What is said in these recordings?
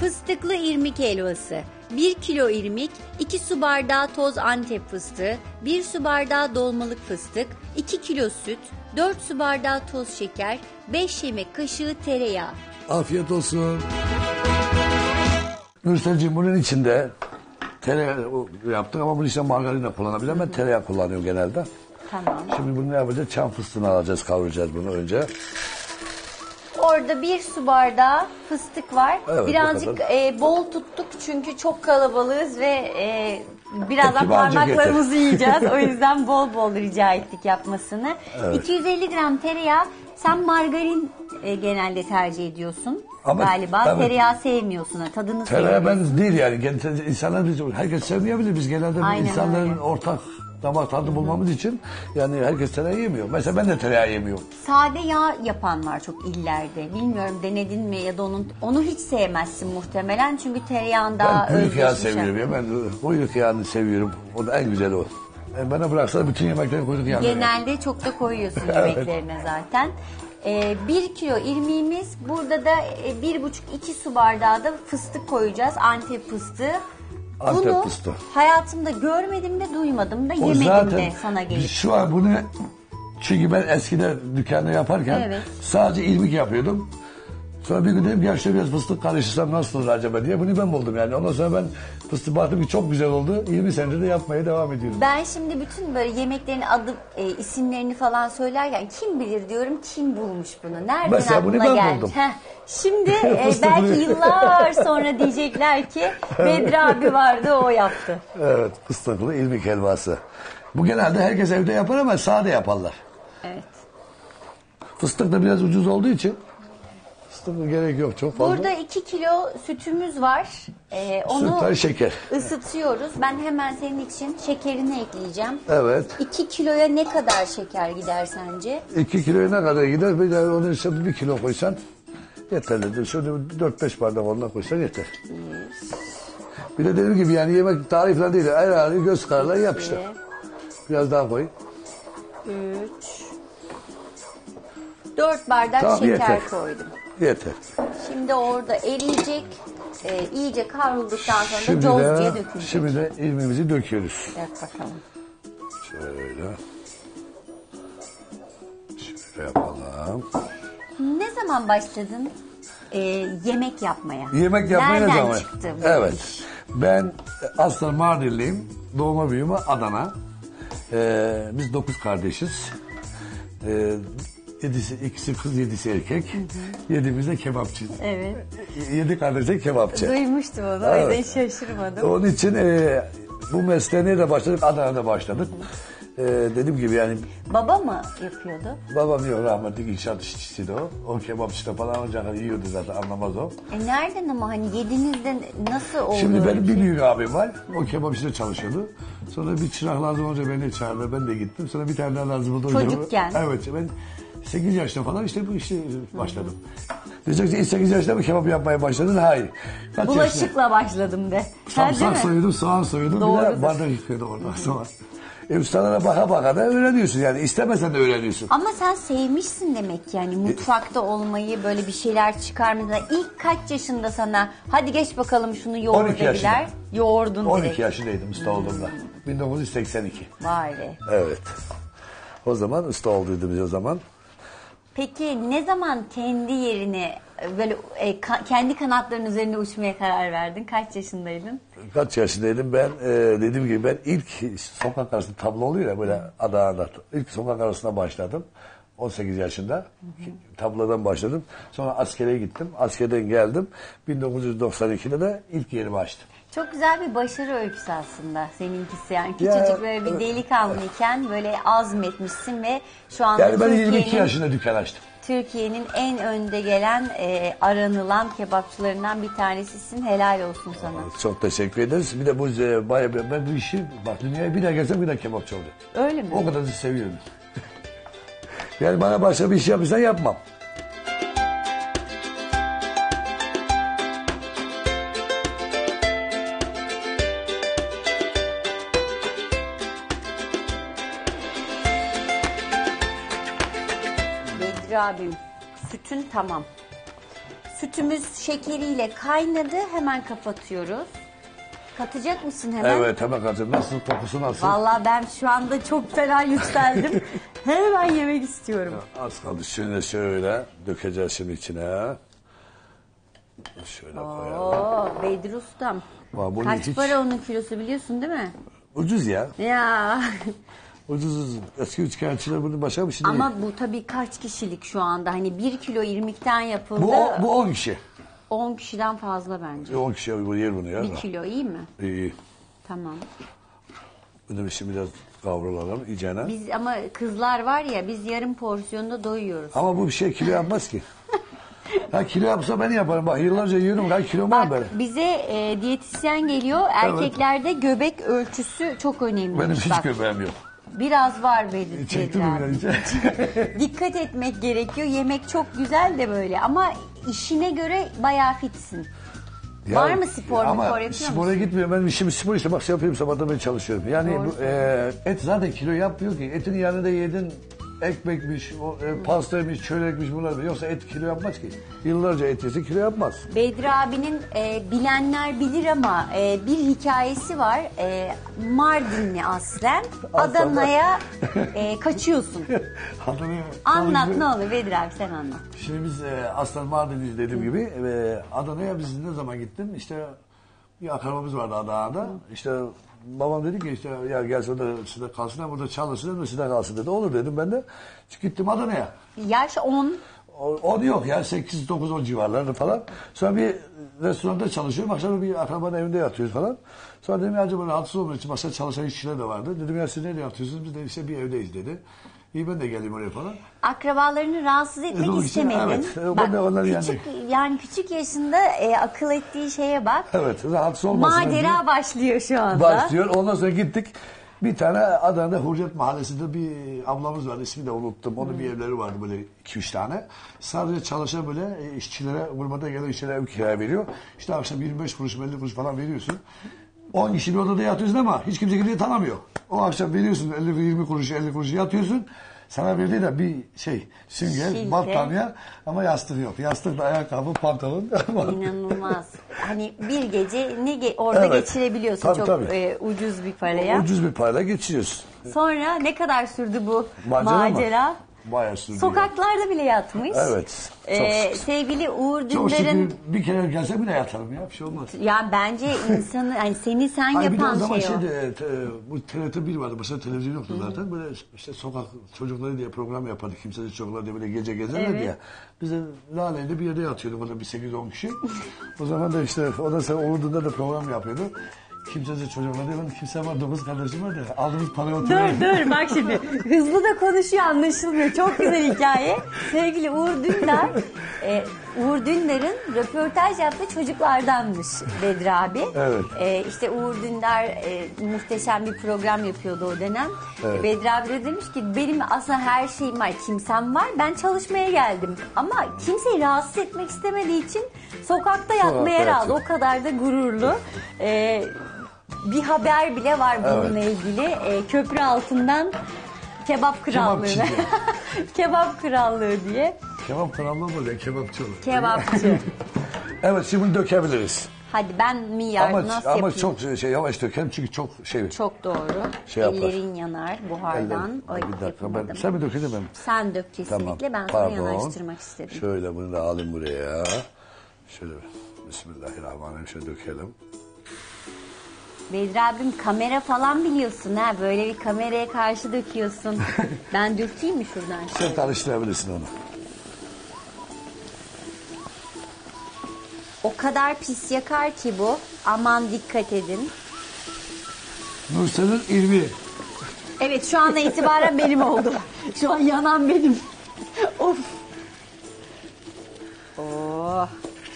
Fıstıklı irmik helvası. 1 kilo irmik, 2 su bardağı toz Antep fıstığı, 1 su bardağı dolmalık fıstık, 2 kilo süt, 4 su bardağı toz şeker, 5 yemek kaşığı tereyağı. Afiyet olsun. Nurselciğim, bunun içinde tereyağı yaptık ama bunu işte margarin de kullanabilirim. Ben tereyağı kullanıyorum genelde. Tamam. Şimdi bunu ne yapacağız? Çam fıstığını alacağız, kavuracağız bunu önce. Orada 1 su bardağı fıstık var. Evet, birazcık bol tuttuk çünkü çok kalabalığız ve birazdan Kibarca parmaklarımızı yiyeceğiz. O yüzden bol bol rica ettik yapmasını. Evet. 250 gram tereyağı. Sen margarin genelde tercih ediyorsun Ama galiba. evet. Tereyağı sevmiyorsun. Tadını Tereyağı seviyorsun. ben değil yani. İnsanlar herkes sevmeyebilir. Biz genelde Aynen insanların öyle. ortak damak tadı bulmamız için yani herkes tereyağı yemiyor. Mesela ben de tereyağı yemiyorum. Sade yağ yapan var çok illerde. Bilmiyorum denedin mi ya da onu hiç sevmezsin muhtemelen. Çünkü tereyağın daha Ben kuyruk yağı özleşmiş. seviyorum ya. Ben kuyruk yağını seviyorum. O da en güzeli o. Bana bıraksa bütün yemekleri kuyruk yağını. Genelde çok da koyuyorsun yemeklerine zaten. 1 kilo irmiğimiz. Burada da 1,5-2 su bardağı da fıstık koyacağız. Antep fıstığı. Antep Bunu fıstığı. hayatımda görmedim de duymadım da O yemedim zaten de sana gelip. şu an bunu çünkü ben eskiden dükkanda yaparken Evet. sadece irmik yapıyordum. Sonra bir gün dedim ki ya şöyle biraz fıstık karıştırsam nasıl olur acaba diye bunu ben buldum yani. Ondan sonra ben fıstık baktım ki çok güzel oldu. 20 senedir de yapmaya devam ediyorum. Ben şimdi bütün böyle yemeklerin adı, isimlerini falan söylerken kim bilir diyorum, kim bulmuş bunu? Nereden Mesela bunu aklına ben geldi? buldum. Şimdi Fıstıklı. belki yıllar sonra diyecekler ki Bedri abi vardı o yaptı. Evet, fıstıklı irmik helvası. Bu genelde herkes evde yapar ama sade yaparlar. Evet. Fıstık da biraz ucuz olduğu için fıstık gerek yok çok fazla. Burada 2 kilo sütümüz var. Onu Sütler, şeker. ısıtıyoruz. Ben hemen senin için şekerini ekleyeceğim. Evet. 2 kiloya ne kadar şeker gider sence? 2 kiloya ne kadar gider? Bir de onun işte 1 kilo koysan yeterlidir. Şöyle 4-5 bardak ondan koysan yeter. Bir de dediğim gibi yani yemek tarifler değil. Herhalde göz kararıyla yap işte. Biraz daha koy. 3 4 bardak Tamam, şeker yeter. koydum. Yeter. Şimdi orada eriyecek. İyice kavrulduktan sonra Şimdi da coz diye de, dökülecek. şimdi de irmiğimizi döküyoruz. Dök bakalım. Şöyle. Şöyle yapalım. Ne zaman başladın yemek yapmaya? Yemek yapmaya ne Nereden zaman? çıktı bu Evet. iş? Ben aslında Mardinliyim. Doğma büyüme Adana. Biz 9 kardeşiz. 7'si kız, 7'si erkek. 7'miz de kebapçı. Evet. 7 kardeş de kebapçı. Duymuştum onu. Evet. O yüzden şaşırmadım. Onun için bu mesleğe nerede başladık? Adana'da başladık. Dediğim gibi yani Baba mı yapıyordu? babam yok rahmetli inşaat işçisiydi o. O kebapçıda falan olacak yiyordu zaten anlamaz o. Nereden ama hani yediğinizde nasıl oldu? Şimdi öyle benim bir bir şey? büyük abim var. O kebapçıda çalışıyordu. Sonra bir çırak lazım olunca beni çağırdı. Ben de gittim. Sonra bir tane daha lazım oldu. Çocukken. Evet. Ben 8 yaşta falan işte bu işe başladım. Diyecek ki 8 yaşta mı kebap yapmaya başladın? Hayır. Kaç yaşında? Bulaşıkla başladım de. Ha, değil Samsak mi? soyuyordum, soğan soyuyordum. Bir Doğrudur. de bardak yıkıyordum oradan sonra. Ustalara baka baka da öğreniyorsun yani. İstemesen de öğreniyorsun. Ama sen sevmişsin demek ki yani mutfakta olmayı, böyle bir şeyler çıkarmayı. İlk kaç yaşında sana hadi geç bakalım şunu yoğur 12 yaşında. dediler. Yoğurdun 12 direkt. yaşındaydım usta olduğumda. 1982. Vay be. Evet. O zaman usta olduydum biz o zaman. Peki ne zaman kendi yerine böyle kendi kanatların üzerinde uçmaya karar verdin? Kaç yaşındaydın? Kaç yaşındaydım ben? Dediğim gibi ben ilk sokak arası tablo oluyor ya böyle Adana'da. İlk sokak arasına başladım. 18 yaşında. Tablodan başladım. Sonra askere gittim. Askerden geldim. 1992'de de ilk yerimi açtım. Çok güzel bir başarı öyküsü aslında seninkisi. Yani Ya, küçücük böyle bir delikanlıyken böyle azmetmişsin ve şu anda Yani ben 22 yaşında dükkan açtım. Türkiye'nin en önde gelen aranılan kebapçılarından bir tanesisin. Helal olsun sana. Çok teşekkür ederiz. Bir de bu bayağı ben bu işi bak dünyaya bir daha gelsem bir daha kebapçı olacağım. Öyle mi? O kadar da seviyorum. Yani bana başka bir iş yapırsan yapmam. Bedri abim, sütün tamam. Sütümüz şekeriyle kaynadı. Hemen kapatıyoruz. Katacak mısın hemen? Evet hemen katacağım. Nasıl, kokusu nasıl? Vallahi ben şu anda çok fena yükseldim. Hemen yemek istiyorum. Az kaldı. Şöyle dökeceğiz şimdi içine. Şöyle koyalım. Oo, Bedri Ustam. Kaç para onun kilosu biliyorsun değil mi? Ucuz ya. Ya. Ucuz. Eski üçkağıtçılar bunu başka bir şey değil. Ama bu tabii kaç kişilik şu anda? Hani 1 kilo irmikten yapıldı. Bu 10 kişi. 10 kişiden fazla bence. 10 kişi yer bunu ya. 1 kilo iyi mi? İyi. Tamam. Bunu şimdi biraz kavrulalım iyicene. Biz ama kızlar var ya, biz yarım porsiyonda doyuyoruz. Ama bu bir şey kilo yapmaz ki. Ha kilo yapsa ben yaparım. Bak yıllarca yiyorum. Ha kilo var böyle. Bize diyetisyen geliyor. Erkeklerde göbek ölçüsü çok önemli. Benim hiç göbeğim yok. Biraz var Bedri. Çektim mi? Dikkat etmek gerekiyor. Yemek çok güzel de böyle ama işine göre bayağı fitsin. Ya, var mı spor yapıyor musun? Spora gitmiyorum. Ben işim spor işte. Bak şey yapıyorum, sabahta ben çalışıyorum. Yani bu, et zaten kilo yapmıyor ki. Etin yanında yedin ekmekmiş, pastaymış, çörekmiş bunlar. Yoksa et kilo yapmaz ki. Yıllarca et yese kilo yapmaz. Bedri abinin bilenler bilir ama bir hikayesi var. Mardinli aslen. Adana'ya kaçıyorsun. Anlat ne olur Bedri abi, sen anlat. Şimdi biz aslen Mardinliyiz dediğim gibi. Adana'ya biz ne zaman gittim? İşte bir akrabamız vardı Adana'da. İşte babam dedi ki işte ya gelse de sizde kalsın hem burada çalışsın hem sizde kalsın dedi. Olur dedim ben de. Gittim Adana'ya. Yaş 10. 10 yok ya 8-9-10 civarları falan. Sonra bir restoranda çalışıyorum. Akşam bir akrabanın evinde yatıyoruz falan. Sonra dedim ya acaba rahatsız olmak için başka çalışan işçiler de vardı. Dedim ya siz nerede yatıyorsunuz? Biz de işte bir evdeyiz dedi. İyi ben de geleyim oraya falan. Akrabalarını rahatsız etmek istemedin. Evet. Bak, Ben de onları küçük yaşında akıl ettiği şeye bak. Evet rahatsız olmasın. Macera başlıyor şu anda. Başlıyor. Ondan sonra gittik. Bir tane Adana'da Hurriyet Mahallesi'nde bir ablamız vardı. İsmini de unuttum. Onun bir evleri vardı böyle 2-3 tane. Sadece çalışan böyle işçilere, vurmada gelen işçilere ev kiraya veriyor. İşte akşam 25 kuruş, 50 kuruş falan veriyorsun. 10 kişi bir odada yatıyorsun ama hiç kimse kimseyi tanımıyor. O akşam veriyorsun 50 kuruş, 50 kuruş yatıyorsun. Sana verdiği de bir sünger, battaniye ama yastık yok. Yastık da ayakkabı, pantolon. İnanılmaz. Hani bir gece orada geçirebiliyorsun tabii. Ucuz bir paraya. Ucuz bir parayla geçiriyorsun. Sonra ne kadar sürdü bu macera? Bayağı sürdü. Sokaklarda bile yatmış. Evet. Sevgili Uğur Dündar'ın... Çok şükür bir kere gelse bile yatarım ya. Bir şey olmaz. Yani bence insanı, hani seni sen yapan şey o. Şeydi, bu TRT1 vardı. Başka televizyon yoktu zaten. Böyle işte sokak çocukları diye program yapardık. Kimsesiz çocuklar diye böyle gece gezerler diye. Biz de Lale'yle bir yerde yatıyorduk. Orada bir 8-10 kişi. O zaman da işte ondan sonra Uğur Dündar da program yapıyordu. Kimsesiz çocuklar diye. Ben kimse var, 9 kardeşim var da aldığımız parayı oturuyor. Dur bak şimdi. Hızlı da konuşuyor, anlaşılmıyor. Çok güzel hikaye. Sevgili Uğur Dündar, Uğur Dündar'ın röportaj yaptığı çocuklardanmış Bedri abi. Evet. İşte Uğur Dündar muhteşem bir program yapıyordu o dönem. Evet. Bedri abi de demiş ki benim aslında her şeyim var, kimsem var. Ben çalışmaya geldim. Ama kimseyi rahatsız etmek istemediği için sokakta yatmaya razı. O kadar da gururlu. Bir haber bile var bununla ilgili. Köprü altından kebap krallığı. Kebap krallığı diye. Kebap krallığı mı oluyor? Kebapçı olur. Kebapçı. Evet şimdi bunu dökebiliriz. Hadi ben mi yardım nasıl yapayım? Ama çok yavaş dökelim çünkü çok Çok doğru. Ellerin yanar buhardan. Ay, bir dakika sen mi dökeceksin ben? Sen dök kesinlikle. Ben sana yanaştırmak istedim. Şöyle bunu da alayım buraya. Şöyle Bismillahirrahmanirrahim şöyle dökelim. Bedri abim kamera falan biliyorsun ha. Böyle bir kameraya karşı döküyorsun. Ben dökeyim mi şuradan? Sen karıştırabilirsin onu. O kadar pis yakar ki bu. Aman dikkat edin. Nursel'in irmi. Evet şu anda itibaren benim oldu. Şu an yanan benim. Of. Oh.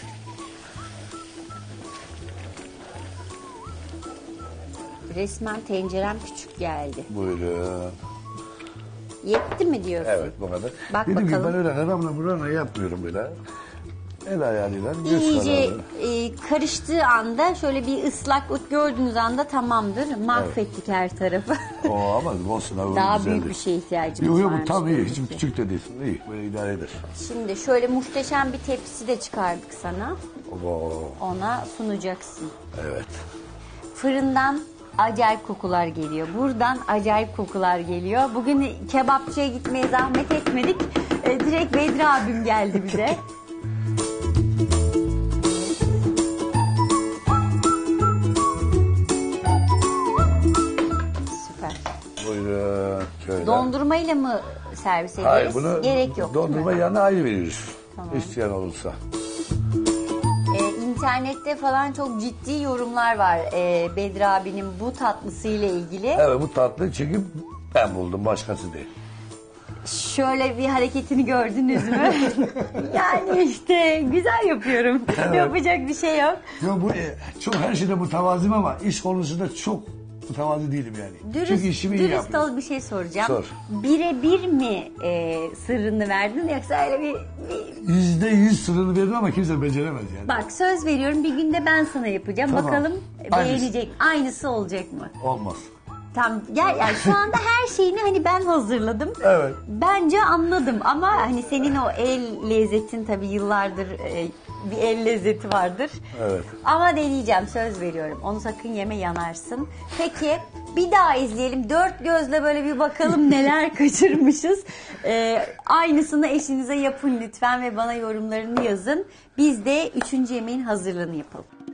Resmen tencerem küçük geldi. Buyurun. Yetti mi diyorsun? Evet bu kadar. Bak Dediğim bakalım. gibi ben öyle buranla yapmıyorum böyle. El ayarıyla göz İyice kararı. karıştığı anda şöyle bir ıslaklık gördüğünüz anda tamamdır. Mahvettik her tarafı. Ama olsun abi. Daha güzeldi. büyük bir şeye ihtiyacımız Yok yok varmış. bu tam iyi. demek Hiç ki. küçük de değil. İyi böyle idare eder. Şimdi şöyle muhteşem bir tepsi de çıkardık sana. Oo, Ona sunacaksın. evet. Fırından acayip kokular geliyor. Buradan acayip kokular geliyor. Bugün kebapçıya gitmeye zahmet etmedik. Direkt Bedri abim geldi bize. Süper. Buyurun. Şöyle. Dondurmayla mı servis ederiz? Hayır bunu Gerek yok. değil mi? dondurma yanına ayrı veriyoruz. İsteyen olursa. İnternette falan çok ciddi yorumlar var Bedri abinin bu tatlısıyla ilgili. Evet bu tatlı çünkü ben buldum başkası değil. Şöyle bir hareketini gördünüz mü? Yani işte güzel yapıyorum. Yapacak bir şey yok. Yo, bu çok her şeyde mütevazıyım ama iş konusunda çok mütevazi değilim yani. Çünkü işimi iyi Dürüst yapıyorum. ol bir şey soracağım. Sor. Birebir mi sırrını verdin yoksa öyle bir... %100 sırrını veririm ama kimse beceremez yani. Bak söz veriyorum bir günde ben sana yapacağım. Tamam. Bakalım Aynısı. beğenecek. Aynısı olacak mı? Olmaz. Tam gel yani şu anda her şeyini hani ben hazırladım. Evet. Bence anladım ama hani senin o el lezzetin tabii yıllardır bir el lezzeti vardır. Evet. Ama deneyeceğim söz veriyorum. Onu sakın yeme yanarsın. Peki bir daha izleyelim. Dört gözle böyle bir bakalım neler kaçırmışız. Aynısını eşinize yapın lütfen ve bana yorumlarını yazın. Biz de 3. yemeğin hazırlığını yapalım.